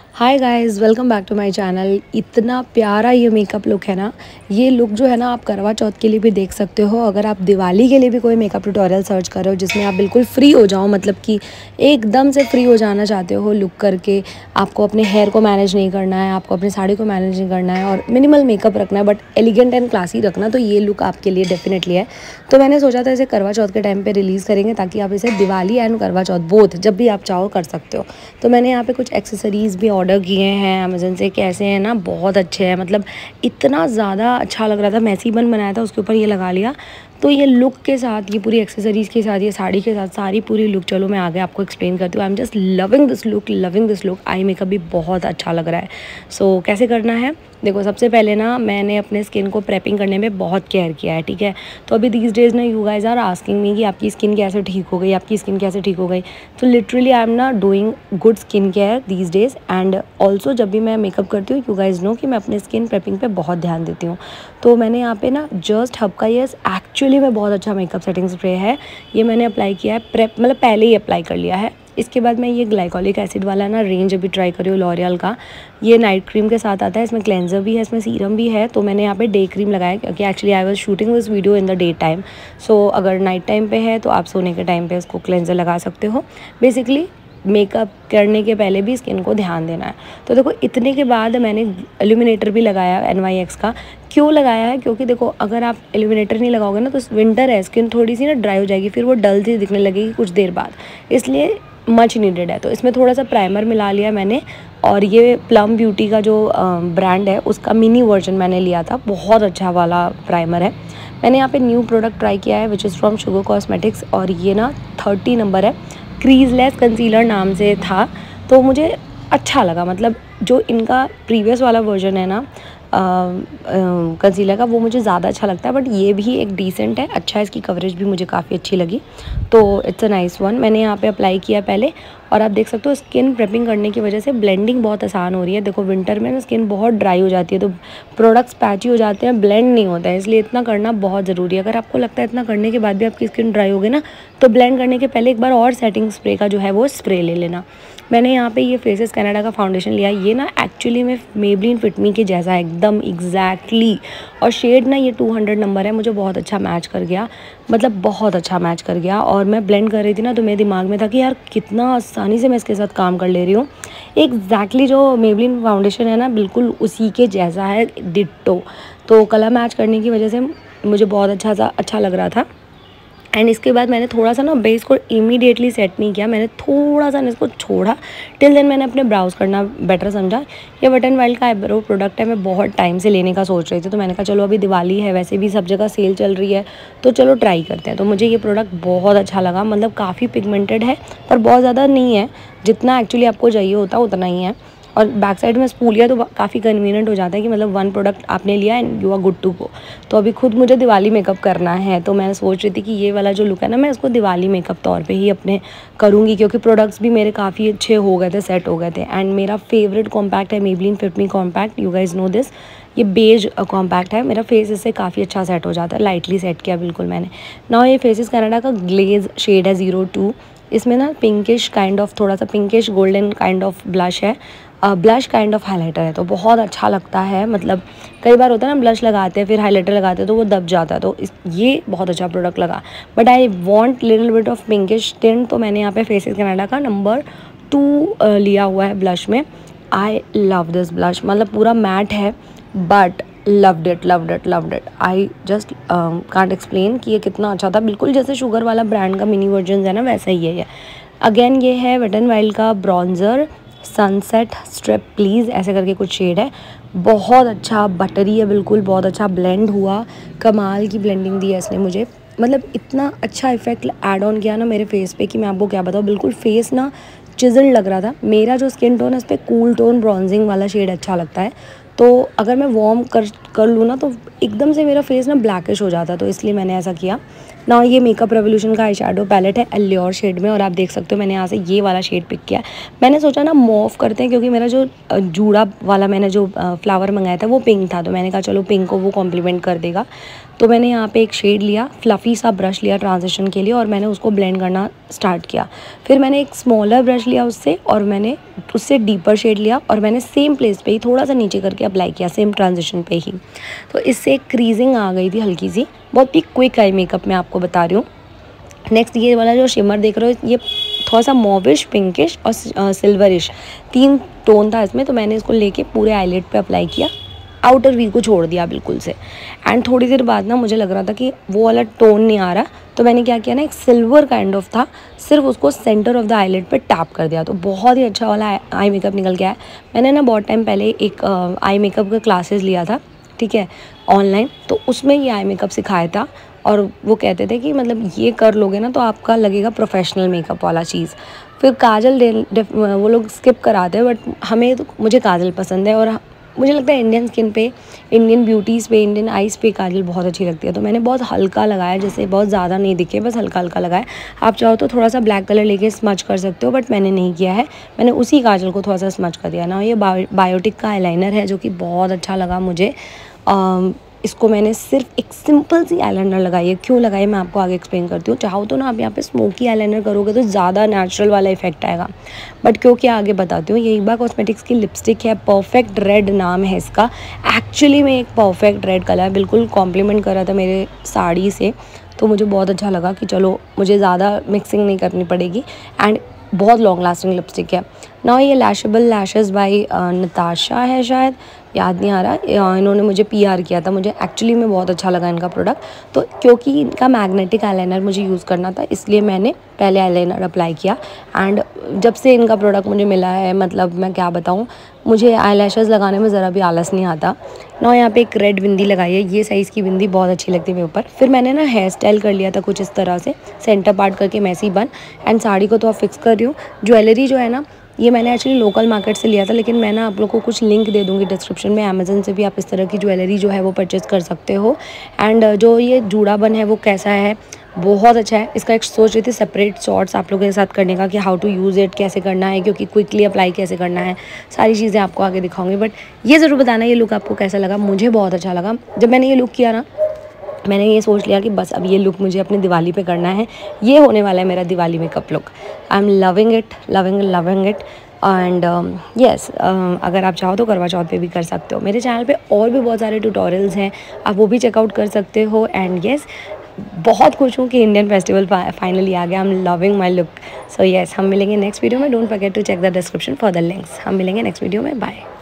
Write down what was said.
Hi guys, welcome back to my channel. इतना प्यारा ये मेकअप लुक है ना। ये लुक जो है ना, आप करवा चौथ के लिए भी देख सकते हो। अगर आप दिवाली के लिए भी कोई मेकअप ट्यूटोरियल सर्च कर रहे हो जिसमें आप बिल्कुल फ्री हो जाओ, मतलब कि एकदम से फ्री हो जाना चाहते हो लुक करके, आपको अपने हेयर को मैनेज नहीं करना है, आपको अपनी साड़ी को मैनेज नहीं करना है और मिनिमल मेकअप रखना है बट एलिगेंट एंड क्लासी रखना, तो ये लुक आपके लिए डेफिनेटली है। तो मैंने सोचा था इसे करवा चौथ के टाइम पर रिलीज़ करेंगे ताकि आप इसे दिवाली एंड करवा चौथ बोथ जब भी आप चाहो कर सकते हो। तो मैंने यहाँ पे कुछ एक्सेसरीज़ भी ऑर्डर किए हैं अमेज़न से। कैसे हैं ना, बहुत अच्छे हैं। मतलब इतना ज़्यादा अच्छा लग रहा था। मैसी बन बनाया था, उसके ऊपर ये लगा लिया, तो ये लुक के साथ, ये पूरी एक्सेसरीज़ के साथ, ये साड़ी के साथ, सारी पूरी लुक, चलो मैं आगे आपको एक्सप्लेन करती हूँ। I am just loving this look, loving this look. Eye makeup भी बहुत अच्छा लग रहा है। सो कैसे करना है, देखो सबसे पहले ना मैंने अपने स्किन को प्रेपिंग करने में बहुत केयर किया है, ठीक है। तो अभी दीज डेज़ ना you guys are asking me कि आपकी स्किन कैसे ठीक हो गई, आपकी स्किन कैसे ठीक हो गई। तो लिटरली आई एम ना doing good skin care these days and also जब भी मैं मेकअप करती हूँ, यू गाइज नो कि मैं अपने स्किन प्रेपिंग पे बहुत ध्यान देती हूँ। तो मैंने यहाँ पे ना जस्ट हब का ये एक्चुअली में बहुत अच्छा मेकअप सेटिंग स्प्रे है। ये मैंने अप्लाई किया है, प्रेप मतलब पहले ही अप्लाई कर लिया है। इसके बाद मैं ये ग्लाइकोलिक एसिड वाला ना रेंज अभी ट्राई करी हूँ लॉरियल का। ये नाइट क्रीम के साथ आता है, इसमें क्लेंजर भी है, इसमें सीरम भी है। तो मैंने यहाँ पे डे क्रीम लगाया क्योंकि actually I was shooting this video in the day time. So अगर नाइट टाइम पे है तो आप सोने के टाइम पे इसको क्लेंजर लगा सकते हो। बेसिकली मेकअप करने के पहले भी स्किन को ध्यान देना है। तो देखो इतने के बाद मैंने इल्यूमिनेटर भी लगाया NYX का। क्यों लगाया है, क्योंकि देखो अगर आप इल्यूमिनेटर नहीं लगाओगे ना तो विंटर है, स्किन थोड़ी सी ना ड्राई हो जाएगी, फिर वो डल सी दिखने लगेगी कुछ देर बाद, इसलिए मच नीडेड है। तो इसमें थोड़ा सा प्राइमर मिला लिया मैंने, और ये प्लम ब्यूटी का जो ब्रांड है उसका मिनी वर्जन मैंने लिया था, बहुत अच्छा वाला प्राइमर है। मैंने यहाँ पे न्यू प्रोडक्ट ट्राई किया है which is from sugar cosmetics, और ये ना 30 नंबर है, क्रीजलेस कंसीलर नाम से था। तो मुझे अच्छा लगा, मतलब जो इनका प्रीवियस वाला वर्जन है ना कंसीलर का, वो मुझे ज़्यादा अच्छा लगता है, बट ये भी एक डिसेंट है, अच्छा है, इसकी कवरेज भी मुझे काफ़ी अच्छी लगी। तो इट्स अ नाइस वन। मैंने यहाँ पे अप्लाई किया पहले, और आप देख सकते हो स्किन प्रेपिंग करने की वजह से ब्लेंडिंग बहुत आसान हो रही है। देखो विंटर में ना स्किन बहुत ड्राई हो जाती है, तो प्रोडक्ट्स पैची हो जाते हैं, ब्लेंड नहीं होता है, इसलिए इतना करना बहुत ज़रूरी है। अगर आपको लगता है इतना करने के बाद भी आपकी स्किन ड्राई होगी ना, तो ब्लेंड करने के पहले एक बार और सेटिंग स्प्रे का जो है वो स्प्रे ले लेना। मैंने यहाँ पे ये फेसेस कनाडा का फाउंडेशन लिया। ये ना एक्चुअली में मेबलिन फिट मी के जैसा है एकदम एग्जैक्टली, और शेड ना ये 200 नंबर है, मुझे बहुत अच्छा मैच कर गया, मतलब बहुत अच्छा मैच कर गया। और मैं ब्लेंड कर रही थी ना, तो मेरे दिमाग में था कि यार कितना आसानी से मैं इसके साथ काम कर ले रही हूँ। एग्जैक्टली जो मेबलिन फाउंडेशन है ना, बिल्कुल उसी के जैसा है, डिट्टो। तो कलर मैच करने की वजह से मुझे बहुत अच्छा लग रहा था। एंड इसके बाद मैंने थोड़ा सा ना बेस को इमीडिएटली सेट नहीं किया, मैंने थोड़ा सा इसको छोड़ा। टिल देन मैंने अपने ब्राउज करना बेटर समझा। ये वेट एंड वाइल्ड का आईब्रो प्रोडक्ट है, मैं बहुत टाइम से लेने का सोच रही थी, तो मैंने कहा चलो अभी दिवाली है, वैसे भी सब जगह सेल चल रही है, तो चलो ट्राई करते हैं। तो मुझे ये प्रोडक्ट बहुत अच्छा लगा, मतलब काफ़ी पिगमेंटेड है पर बहुत ज़्यादा नहीं है, जितना एक्चुअली आपको चाहिए होता उतना ही है। और बैक साइड में स्पूल लिया तो काफ़ी कन्वीनियंट हो जाता है कि मतलब वन प्रोडक्ट आपने लिया and you are good to go. तो अभी खुद मुझे दिवाली मेकअप करना है, तो मैं सोच रही थी कि ये वाला जो लुक है ना, मैं इसको दिवाली मेकअप तौर पे ही अपने करूँगी, क्योंकि प्रोडक्ट्स भी मेरे काफ़ी अच्छे हो गए थे, सेट हो गए थे। एंड मेरा फेवरेट कॉम्पैक्ट है Maybelline fit me compact, you guys know this. ये बेज कॉम्पैक्ट है, मेरा फेस इससे काफ़ी अच्छा सेट हो जाता है, लाइटली सेट किया बिल्कुल मैंने ना। ये फेसेस कनाडा का ग्लेज शेड है 02। इसमें ना पिंकिश काइंड ऑफ, थोड़ा सा pinkish golden kind of blush है, ब्लश काइंड ऑफ हाइलाइटर है, तो बहुत अच्छा लगता है। मतलब कई बार होता है ना, ब्लश लगाते हैं फिर हाइलाइटर लगाते हैं तो वो दब जाता है, तो ये बहुत अच्छा प्रोडक्ट लगा। But I want little bit of pinkish tint, तो मैंने यहाँ पे फेसेस कनाडा का नंबर 2 लिया हुआ है ब्लश में। आई लव दिस ब्लश, मतलब पूरा मैट है but loved it. I just can't explain कि ये कितना अच्छा था, बिल्कुल जैसे शुगर वाला ब्रांड का मिनी वर्जन है ना, वैसा ही है ये। अगेन ये है वेट एंड वाइल्ड का ब्रॉन्जर सनसेट स्ट्रिप प्लीज़, ऐसे करके कुछ शेड है, बहुत अच्छा बटरी है, बिल्कुल बहुत अच्छा ब्लेंड हुआ, कमाल की ब्लेंडिंग दी है इसने मुझे। मतलब इतना अच्छा इफेक्ट ऐड ऑन किया ना मेरे फेस पे कि मैं आपको क्या बताऊँ, बिल्कुल फेस ना चिजल्ड लग रहा था। मेरा जो स्किन टोन है उस पर कूल टोन ब्रॉन्जिंग वाला शेड अच्छा लगता है, तो अगर मैं वार्म कर लूँ ना तो एकदम से मेरा फेस ना ब्लैकिश हो जाता है, तो इसलिए मैंने ऐसा किया। ना ये मेकअप रेवोल्यूशन का आई शेडो पैलेट है एल्योर शेड में, और आप देख सकते हो मैंने यहाँ से ये वाला शेड पिक किया। मैंने सोचा ना मॉव करते हैं, क्योंकि मेरा जो जूड़ा वाला मैंने जो फ्लावर मंगाया था वो पिंक था, तो मैंने कहा चलो पिंक को वो कॉम्प्लीमेंट कर देगा। तो मैंने यहाँ पे एक शेड लिया, फ्लफ़ी सा ब्रश लिया ट्रांजिशन के लिए, और मैंने उसको ब्लेंड करना स्टार्ट किया। फिर मैंने एक स्मॉलर ब्रश लिया उससे, और मैंने उससे डीपर शेड लिया, और मैंने सेम प्लेस पे ही थोड़ा सा नीचे करके अप्लाई किया, सेम ट्रांजिशन पे ही। तो इससे एक क्रीजिंग आ गई थी हल्की सी, बहुत ही क्विक आई मेकअप मैं आपको बता रही हूँ। नेक्स्ट ये वाला जो शिमर देख रहे हो, ये थोड़ा सा मॉविश, पिंकिश और सिल्वरिश 3 टोन था इसमें। तो मैंने इसको लेके पूरे आईलिड पे अप्लाई किया, आउटर वी को छोड़ दिया बिल्कुल से। एंड थोड़ी देर बाद ना मुझे लग रहा था कि वो वाला टोन नहीं आ रहा, तो मैंने क्या किया ना, एक सिल्वर काइंड ऑफ था, सिर्फ उसको सेंटर ऑफ द आईलिड पे टैप कर दिया, तो बहुत ही अच्छा वाला आई मेकअप निकल के आया। मैंने ना बहुत टाइम पहले एक आई मेकअप का क्लासेस लिया था, ठीक है, ऑनलाइन, तो उसमें ये आई मेकअप सिखाया था, और वो कहते थे कि मतलब ये कर लोगे ना तो आपका लगेगा प्रोफेशनल मेकअप वाला चीज़। फिर काजल वो लोग स्किप कराते हैं, बट मुझे काजल पसंद है, और मुझे लगता है इंडियन स्किन पे, इंडियन ब्यूटीज़ पे, इंडियन आइज़ पे काजल बहुत अच्छी लगती है। तो मैंने बहुत हल्का लगाया, जैसे बहुत ज़्यादा नहीं दिखे, बस हल्का हल्का लगाया। आप चाहो तो थोड़ा सा ब्लैक कलर लेके स्मच कर सकते हो, बट मैंने नहीं किया है, मैंने उसी काजल को थोड़ा सा स्मच कर दिया ना। ये बायोटिक का आईलाइनर है जो कि बहुत अच्छा लगा मुझे। इसको मैंने सिर्फ एक सिंपल सी आईलाइनर लगाई है। क्यों लगाई मैं आपको आगे एक्सप्लेन करती हूँ। चाहो तो ना आप यहाँ पे स्मोकी आईलाइनर करोगे तो ज़्यादा नेचुरल वाला इफेक्ट आएगा, बट क्योंकि आगे बताती हूँ। ये ईबा कॉस्मेटिक्स की लिपस्टिक है, परफेक्ट रेड नाम है इसका। एक्चुअली में एक परफेक्ट रेड कलर बिल्कुल कॉम्प्लीमेंट कर रहा था मेरे साड़ी से, तो मुझे बहुत अच्छा लगा कि चलो मुझे ज़्यादा मिक्सिंग नहीं करनी पड़ेगी। एंड बहुत लॉन्ग लास्टिंग लिपस्टिक है ना। ये लैशेबल लैशेस बाय नताशा है, शायद याद नहीं आ रहा। इन्होंने मुझे PR किया था, मुझे एक्चुअली में बहुत अच्छा लगा इनका प्रोडक्ट। तो क्योंकि इनका मैग्नेटिक आईलाइनर मुझे यूज़ करना था, इसलिए मैंने पहले आईलाइनर अप्लाई किया। एंड जब से इनका प्रोडक्ट मुझे मिला है, मतलब मैं क्या बताऊँ, मुझे आईलैशेस लगाने में ज़रा भी आलस नहीं आता ना। यहाँ पे एक रेड बिंदी लगाई है, ये साइज़ की बिंदी बहुत अच्छी लगती है मेरे ऊपर। फिर मैंने ना हेयर स्टाइल कर लिया था कुछ इस तरह से, सेंटर पार्ट करके मैसी बन। एंड साड़ी को तो आप फिक्स कर रही हूँ। ज्वेलरी जो है ना, ये मैंने एक्चुअली लोकल मार्केट से लिया था, लेकिन मैं ना आप लोग को कुछ लिंक दे दूँगी डिस्क्रिप्शन में। अमेज़न से भी आप इस तरह की ज्वेलरी जो है वो परचेज़ कर सकते हो। एंड जो ये जूड़ा बन है वो कैसा है, बहुत अच्छा है। इसका एक सोच रही थी सेपरेट शॉर्ट्स आप लोगों के साथ करने का, कि हाउ टू यूज़ इट, कैसे करना है, क्योंकि क्विकली अप्लाई कैसे करना है, सारी चीज़ें आपको आगे दिखाऊंगी। बट ये ज़रूर बताना ये लुक आपको कैसा लगा। मुझे बहुत अच्छा लगा। जब मैंने ये लुक किया ना, मैंने ये सोच लिया कि बस अब ये लुक मुझे अपनी दिवाली पे करना है। ये होने वाला है मेरा Diwali makeup look. I am loving it, loving it. And yes, अगर आप चाहो तो करवा चौथ पे भी कर सकते हो। मेरे चैनल पे और भी बहुत सारे ट्यूटोरियल्स हैं, आप वो भी चेकआउट कर सकते हो। एंड येस, बहुत खुश हूँ कि इंडियन फेस्टिवल फाइनली आ गया। I am loving my look. So yes, हम मिलेंगे नेक्स्ट वीडियो में। Don't forget to check the description for the links. हम मिलेंगे नेक्स्ट वीडियो में। बाय।